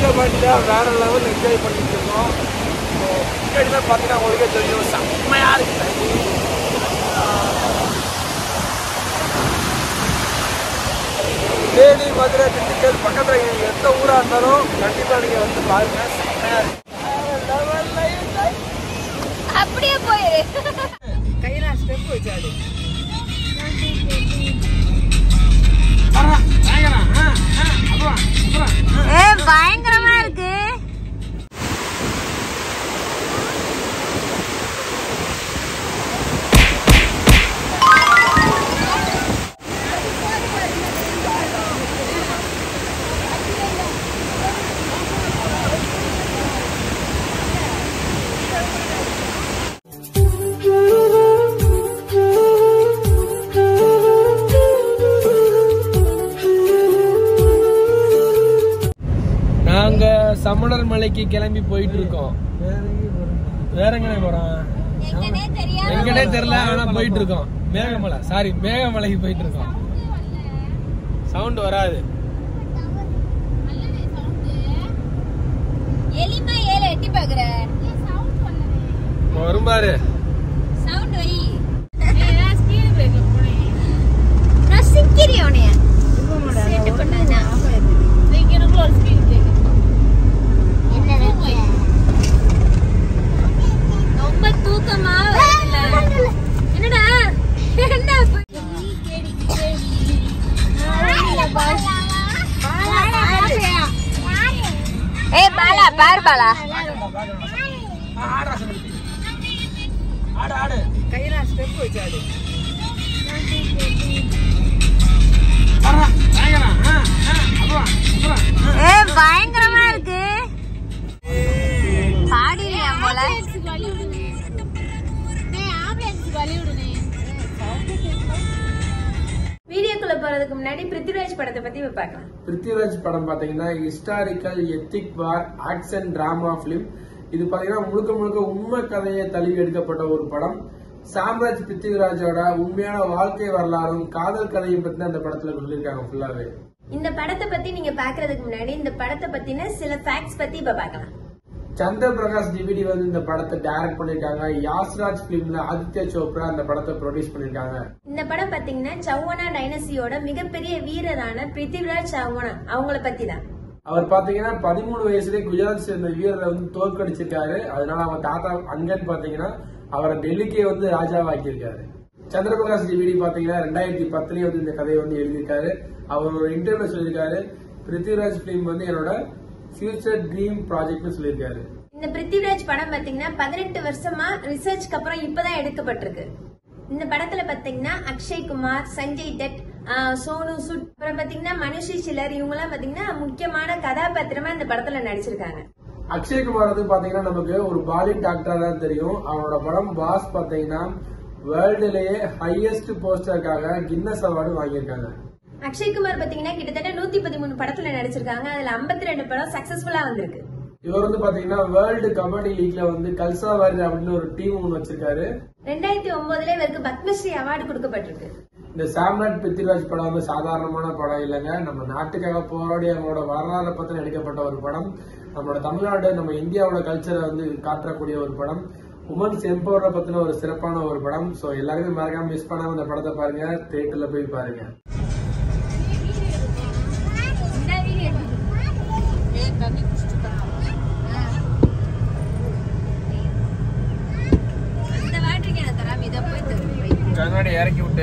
வாங்கமாட்டில வேற level enjoy பண்ணிட்டு இருக்கோம். முன்னாடி தான் பார்த்தீங்கன்னா உங்களுக்கே தெரியும் செம்மையா இருக்கு. தேனி, மதுரை, திண்டுக்கல் பக்கத்தில் எந்த ஊராக இருந்தாலும் கண்டிப்பாக நீங்கள் வந்து பாருங்க. செம்மையா இருக்கு. அப்படியே போயிரு. கையில ஸ்டெப் வச்சாடு. பயங்கரமா இருக்கு. சமணர் மலைக்கு கிளம்பி போயிட்டு இருக்கோம். வேற எங்க போறோம் எங்கனே தெரியல, ஆனா போயிட்டு இருக்கோம். மேகமலை, சாரி மேகமலைக்கு போயிட்டு இருக்கோம். சவுண்ட் வராது. எலிமா ஏல எட்டி பாக்குற வரும் பாரு. சவுண்ட் வை. ஏனா ஸ்பீட் பிரேக்ல போனே. நான் சிக்கிரியோனே. செட் பண்ணானா. நீங்க ஒரு ஸ்பீட் பிரேக். ரொம்ப தூக்கமா வரல. என்னடா என்ன ஏய் பாலா பார் பாலா ஆடு ஆடு கையில ஸ்டெப் வச்சாடு. பயங்கரமா இருக்கு. பாடியா போல. வீடியோக்குள்ள போறதுக்கு முன்னாடி பிருத்திவிராஜ் படத்தை பத்தி பார்க்கலாம். பிருத்திவிராஜ் படம் பாத்தீங்கன்னா historical epic war action drama film. இது பாத்தீங்கன்னா முழுக்க முழுக்க உண்மை கதையை தழுவி எடுக்கப்பட்ட ஒரு படம். சாம்ராஜ் பிருத்திவிராஜோட உண்மையான வாழ்க்கை வரலாறும் காதல் கதையும் பத்தி அந்த படத்துல சொல்லியிருக்காங்க ஃபுல்லாவே. இந்த படத்தை பத்தி நீங்க பாக்குறதுக்கு முன்னாடி இந்த படத்தை பத்தின சில ஃபேக்ட்ஸ் பத்தி இப்ப பார்க்கலாம். சந்திர பிரகாஷ் டிவிடி வந்து இந்த படத்தை டைரக்ட் பண்ணிருக்காங்க. யாஸ்ராஜ் பிலிம்ல ஆதித்யா சோப்ரா இந்த படத்தை ப்ரொடியூஸ் பண்ணிருக்காங்க. இந்த படம் பாத்தீங்கன்னா சௌவனா டைனஸ்டியோட மிகப்பெரிய வீரரான பிருத்திவிராஜ் சௌவனா அவங்கள பத்தி தான். அவர் பாத்தீங்கன்னா 13 வயசுலேயே குஜராத் சேர்ந்த வீரரை வந்து தோற்கடிச்சிருக்காரு. அதனால அவங்க தாத்தா அங்கன்னு பாத்தீங்கன்னா அவரை டெல்லிக்கே வந்து ராஜாவாக்கியிருக்காரு. சந்திரபிரகாஷ் டிவிடி பாத்தீங்கன்னா 2010 வந்து இந்த கதையை வந்து எழுதியிருக்காரு. அவர் ஒரு இன்டர்வியூல சொல்லியிருக்காரு, பிருத்திவிராஜ் பிலிம் வந்து என்னோட ஃபியூச்சர் ட்ரீம் ப்ராஜெக்ட்னு சொல்லியிருக்காரு. இந்த பிருத்திவிராஜ் படம் பாத்தீங்கன்னா 18 வருஷமா ரிசர்ச்க்கு அப்புறம் இப்பதான் எடுக்கப்பட்டிருக்கு. இந்த படத்துல பாத்தீங்கன்னா அக்ஷய் குமார், சஞ்சய் தட், சோனு சூட், அப்புறம் பாத்தீங்கன்னா மனுஷி சிலர் இவங்க எல்லாம் பாத்தீங்கன்னா முக்கியமான கதாபாத்திரமா இந்த படத்துல நடிச்சிருக்காங்க. அக்ஷய் குமார் வந்து பாத்தீங்கன்னா நமக்கு ஒரு பாலிவுட் டாக்டரா தான் தெரியும். அவனோட படம் பாஸ் பாத்தீங்கன்னா வேர்ல்டுலயே ஹையஸ்ட் போஸ்டருக்காக கின்னஸ் அவார்டு வாங்கியிருக்காங்க. அக்ஷய்குமார் பாத்தீங்கன்னா கிட்டத்தட்ட 113 படத்துல நடிச்சிருக்காங்க. அதுல 52 படம் சக்சஸ்ஃபுல்லா வந்திருக்கு. இவர் வந்து பாத்தீங்கன்னா வேர்ல்டு கபடி லீக்ல வந்து கல்சா வாரியர் அப்படின்னு ஒரு டீம் ஒன்று வச்சிருக்காரு. 2009 இவருக்கு பத்மஸ்ரீ அவார்டு கொடுக்கப்பட்டிருக்கு. இந்த சாம்ராஜ் பிருத்திவிராஜ் படம் வந்து சாதாரணமான படம் இல்லைங்க. நம்ம நாட்டுக்காக போராடி அவங்களோட வரலாறு பத்தின எடுக்கப்பட்ட ஒரு படம். நம்மளோட தமிழ்நாடு, நம்ம இந்தியாவோட கல்ச்சரை வந்து காட்டக்கூடிய ஒரு படம். உமன்ஸ் எம்பவரை பத்தின ஒரு சிறப்பான ஒரு படம். சோ எல்லாருமே மறக்காம மிஸ் பண்ணாம இந்த படத்தை பாருங்க, தியேட்டர்ல போய் பாருங்க. கண்ணாடி இறக்கி விட்டு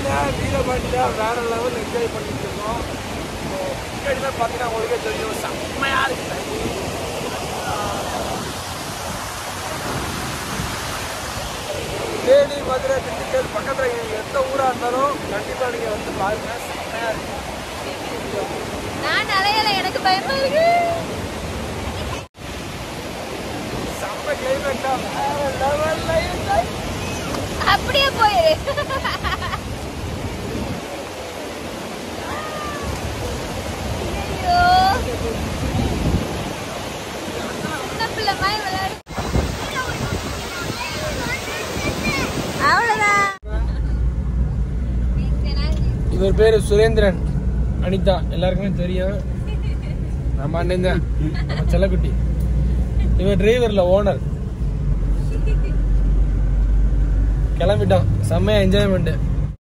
வீரபாண்டியா வேற லெவல் என்ஜாய் பண்ணிட்டு இருக்கோம். பின்னாடி பார்த்தீங்கன்னா உங்களுக்கே தெரியும், செம்மையா இருக்கு. தேனி, மதுரை, திண்டுக்கல் பக்கத்துல எந்த ஊரா இருந்தாலும் கண்டிப்பா நீங்க வந்து பாருங்க, செம்மையா இருக்கு. நான் அலையல, எனக்கு பயமா இருக்கு. செம்ம கிளைமேட்டா வேற லெவல்ல இருக்கு. அப்படியே போயிரு. ஐயோ, சின்ன பிள்ளை மாதிரி விளையாடு. அவ்வளவுதான். இவர் பேரு சுரேந்திரன், அனிதா எல்லாருக்குமே தெரியும். நம்ம அண்ணன் தான், நம்ம செல்லக்குட்டி. இவர் டிரைவர்ல ஓனர். கிளம்பிட்டோம், செம்மையா என்ஜாய்மெண்ட்.